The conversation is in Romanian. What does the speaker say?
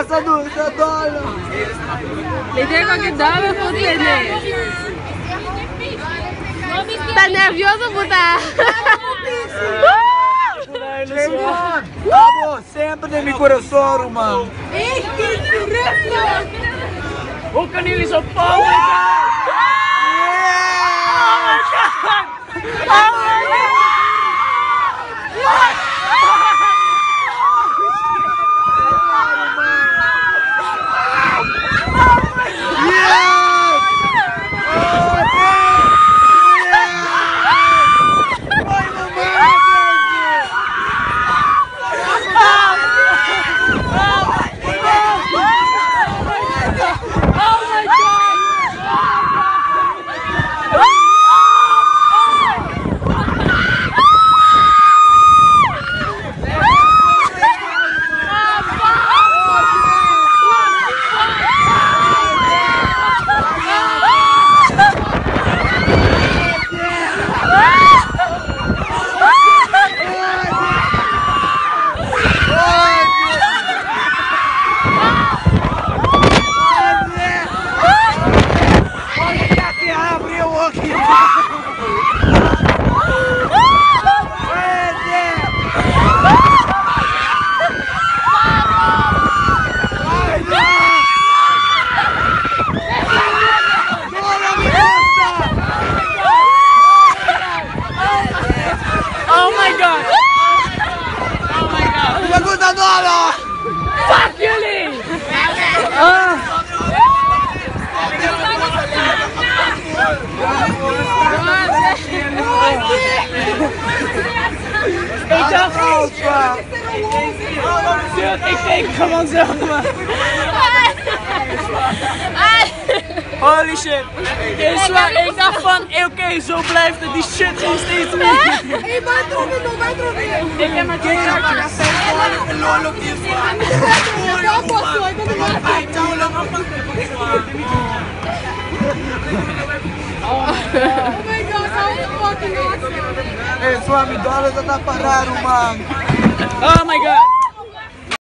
essa dúvida, dólar. Le digo que dólar por tener. Tá nervioso, puta? Vamos, sempre de mi coração, irmão. O canil is op power! Fuck you, Lee! Ik dacht... Ik denk gewoon zo, man. Holy shit. Ik dacht van, oké, zo blijft het. Die shit ging steeds meer. Hey, vai trocar, vai trocar. Ik heb maar 2 kaartjes. Oh my god, that was fucking awesome. Ei, sua amidola tá parado, mano. Oh my god.